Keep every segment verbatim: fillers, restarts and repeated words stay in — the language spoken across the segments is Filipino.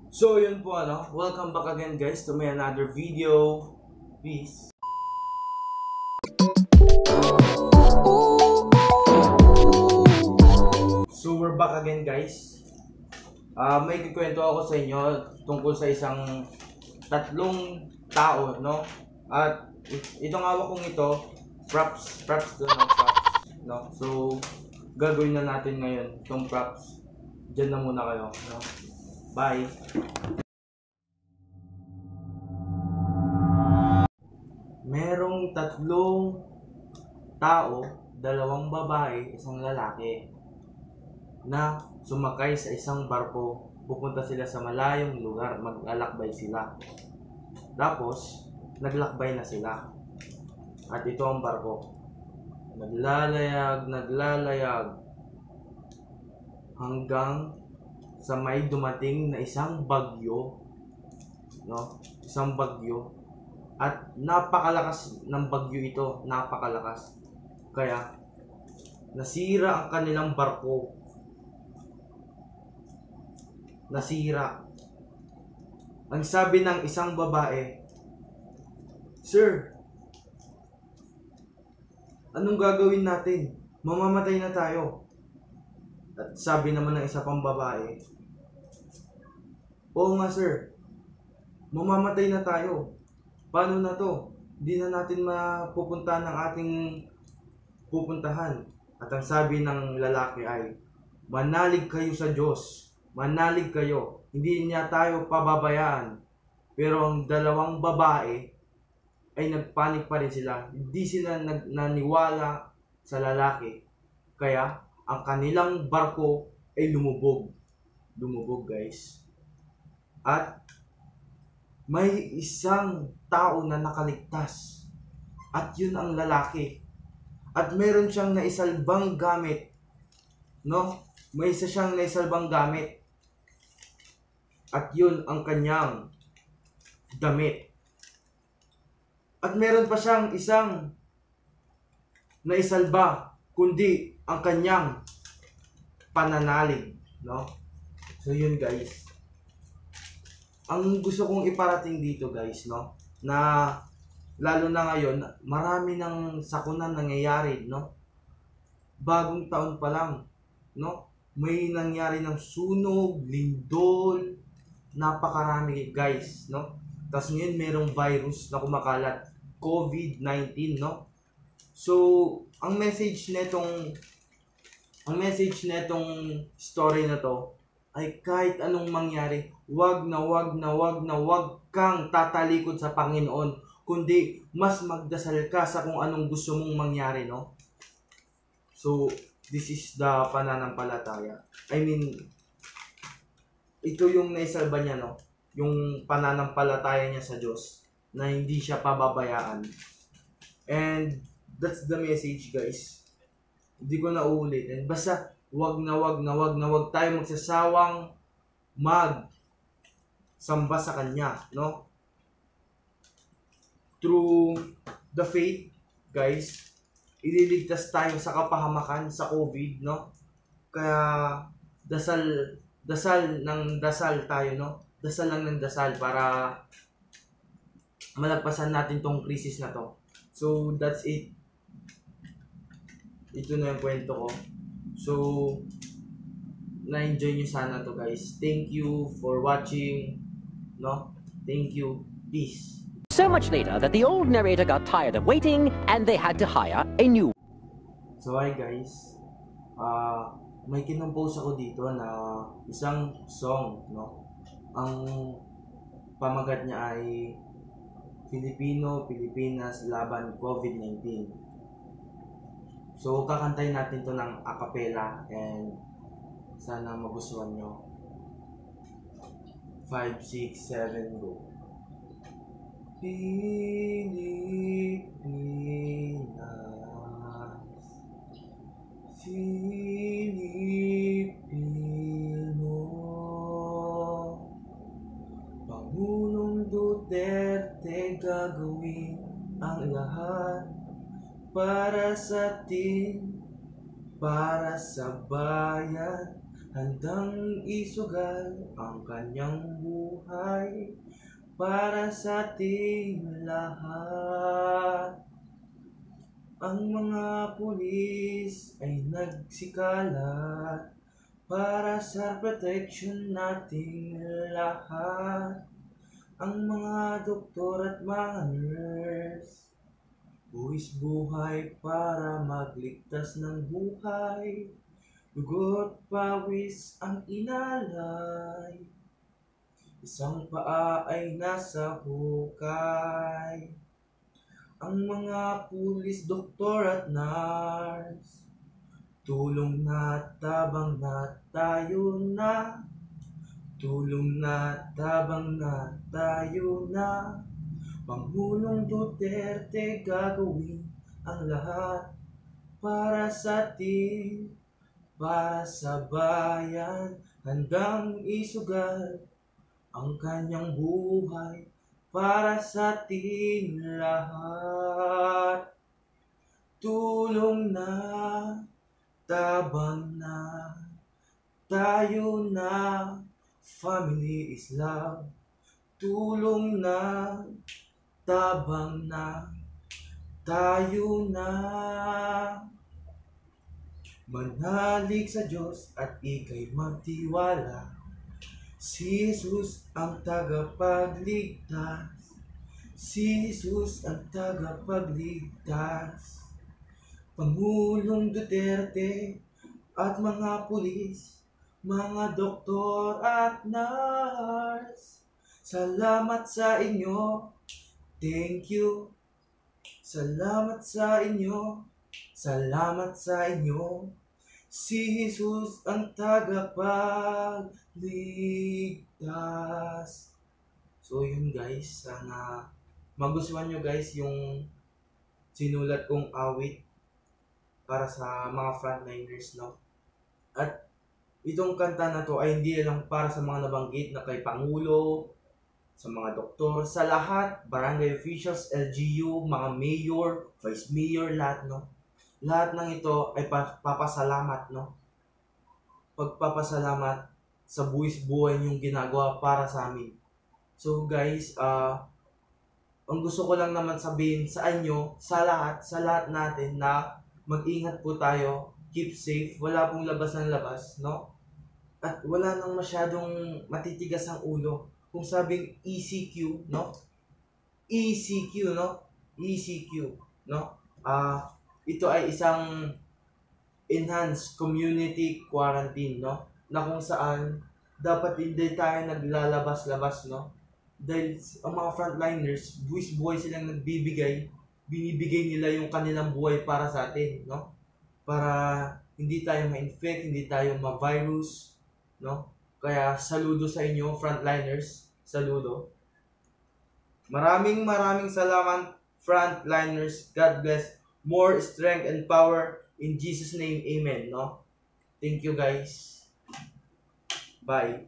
So yun po ano, welcome back again guys to my another video. Peace. So we're back again guys. Uh, may kikwento ako sa inyo tungkol sa isang tatlong tao, no? At itong hawak kong ito, props, props doon, no? Props, no? So gagawin na natin ngayon itong props. Diyan na muna kayo, no? Bye. Merong tatlong tao, dalawang babae, isang lalaki na sumakay sa isang barko. Pupunta sila sa malayong lugar, maglalakbay sila. Tapos, naglakbay na sila. At ito ang barko. Naglalayag, naglalayag hanggang sa may dumating na isang bagyo, no? Isang bagyo. At napakalakas ng bagyo ito, napakalakas. Kaya nasira ang kanilang barko. Nasira. Ang sabi ng isang babae, "Sir, anong gagawin natin? Mamamatay na tayo." At sabi naman ng isa pang babae, "Oo nga sir, mamamatay na tayo. Paano na to? Hindi na natin mapupuntahan ang ating pupuntahan." At ang sabi ng lalaki ay, "Manalig kayo sa Diyos. Manalig kayo. Hindi niya tayo pababayaan." Pero ang dalawang babae ay nagpanik pa rin sila. Hindi sila nag naniwala sa lalaki. Kaya ang kanilang barko ay lumubog. Lumubog guys. At may isang tao na nakaligtas. At yun ang lalaki. At meron siyang naisalbang gamit. No? May isa siyang naisalbang gamit. At yun ang kanyang damit. At meron pa siyang isang naisalba, kundi ang kanyang pananalig, no? So yun guys. Ang gusto kong iparating dito guys, no, na lalo na ngayon, marami ng sakunan nangyayari, no? Bagong taon pa lang, no? May nangyari ng sunog, lindol, napakarami guys, no? Tapos ngayon merong virus na kumakalat, COVID nineteen, no? So, ang message nitong ang message nitong story na to ay kahit anong mangyari, wag na wag na wag na wag kang tatalikod sa Panginoon, kundi mas magdasal ka sa kung anong gusto mong mangyari, no? So, this is the pananampalataya. I mean, ito yung naisalba niya, no? Yung pananampalataya niya sa Diyos na hindi siya pababayaan. And that's the message, guys. Hindi ko na uulitin. Basta, wag na wag na wag na wag tayo magsasawang mag samba sa Kanya, no? Through the faith, guys, ililigtas tayo sa kapahamakan, sa COVID, no? Kaya, dasal, dasal ng dasal tayo, no? Dasal lang ng dasal para malagpasan natin tong krisis na to. So, that's it. Ito na yung kwento ko. So, na-enjoy nyo sana to guys. Thank you for watching. No? Thank you. Peace. So much later that the old narrator got tired of waiting and they had to hire a new. So, hi guys. Uh, may kinompose ako dito na isang song, no? Ang pamagat niya ay Filipino, Pilipinas laban COVID nineteen. So, kakantayin natin to ng a cappella and sana magustuhan nyo. five, six, seven, go. Pilipinas, Filipino, Pangulong Duterte gagawin ang lahat para sa atin, para sa bayan, handang isugal ang kanyang buhay para sa ating lahat. Ang mga pulis ay nagsikalat para sa protection nating lahat. Ang mga doktor at mga nurse, buwis buhay para magligtas ng buhay. Dugo't pawis ang inalay, isang paa ay nasa hukay. Ang mga pulis, doktor at nurse, tulong na tabang na tayo na. Tulong na tabang na tayo na. Pangulong Duterte gagawin ang lahat para sa atin, para sa bayan. Handang isugal ang kanyang buhay para sa ating lahat. Tulong na, tabang na, tayo na. Family is love. Tulong na, tabang na, tayo na. Manalig sa Diyos at ika'y magtiwala. Si Jesus ang tagapagligtas. Si Jesus ang tagapagligtas. Pangulong Duterte at mga pulis, mga doktor at nurse, salamat sa inyo. Thank you. Salamat sa inyo. Salamat sa inyo. Si Jesus ang tagapagligtas. So yun guys, sana magustuhan nyo guys yung sinulat kong awit para sa mga frontliners, no? At itong kanta na to ay hindi lang para sa mga nabanggit na kay Pangulo, sa mga doktor, sa lahat, barangay officials, L G U, mga mayor, vice mayor, lahat, no? Lahat ng ito ay papasalamat, no? Pagpapasalamat sa buwis buhay yung ginagawa para sa amin. So guys, uh, ang gusto ko lang naman sabihin sa inyo, sa lahat, sa lahat natin na mag-ingat po tayo, keep safe, wala pong labas ng labas, no? At wala nang masyadong matitigas ang ulo. Kung sabing E C Q, no? E C Q, no? E C Q, no? Ah, uh, ito ay isang enhanced community quarantine, no? Na kung saan dapat hindi tayo naglalabas-labas, no? Dahil ang mga frontliners, buwis-buhay silang nagbibigay, binibigay nila yung kanilang buhay para sa atin, no? Para hindi tayo ma-infect, hindi tayo ma-virus, no? Kaya saludo sa inyo, frontliners. Saludo. Maraming maraming salamat, frontliners. God bless. More strength and power in Jesus' name. Amen, no? Thank you, guys. Bye.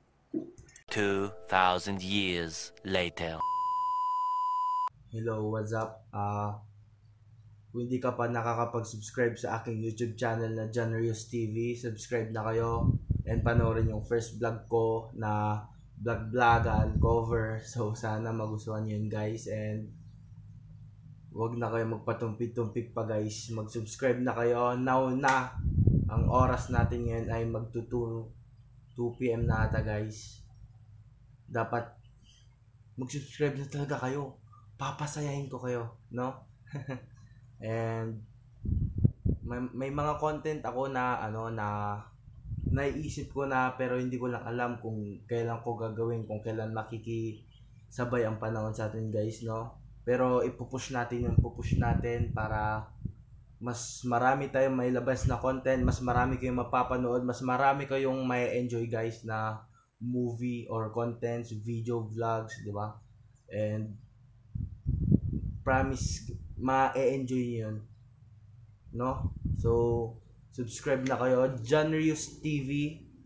two thousand years later. Hello, what's up? Uh, kung hindi ka pa nakakapag-subscribe sa aking YouTube channel na John Rios T V, subscribe na kayo and panoorin yung first vlog ko na vlog-vlogan, cover. So, sana magustuhan yun, guys. And wag na kayo magpatumpik-tumpik pa, guys. Mag-subscribe na kayo. Now na, ang oras natin ngayon ay magto two p m na ata, guys. Dapat mag-subscribe na talaga kayo. Papasayahin ko kayo, no? And may, may mga content ako na ano na naiisip ko na pero hindi ko lang alam kung kailan ko gagawin, kung kailan makikisabay ang panahon sa atin, guys, no? Pero ipupush natin yung pupush natin para mas marami tayong mailabas na content, mas marami kayong mapapanood, mas marami kayong may enjoy, guys, na movie or contents, video vlogs, di ba? And promise ma-e-enjoy yun, no? So subscribe na kayo, John Rios T V,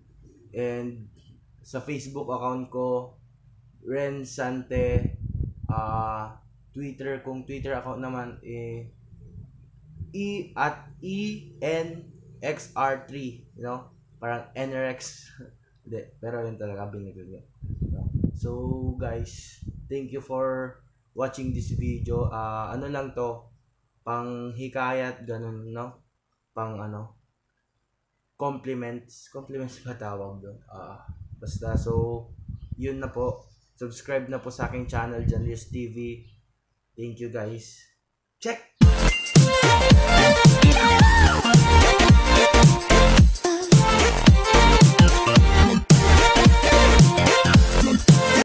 and sa Facebook account ko Ren Sante, uh, Twitter, kung Twitter account naman eh E at E N X R three, you know? parang N R X. Hindi, pero yun talaga binigay niya. So guys, thank you for watching this video. Ah, ano lang to, pang hikayat ganun, no? Pang ano, compliments, compliments ba tawag doon? Ah, basta so yun na po. Subscribe na po sa aking channel, Janlius T V. Thank you guys. Check.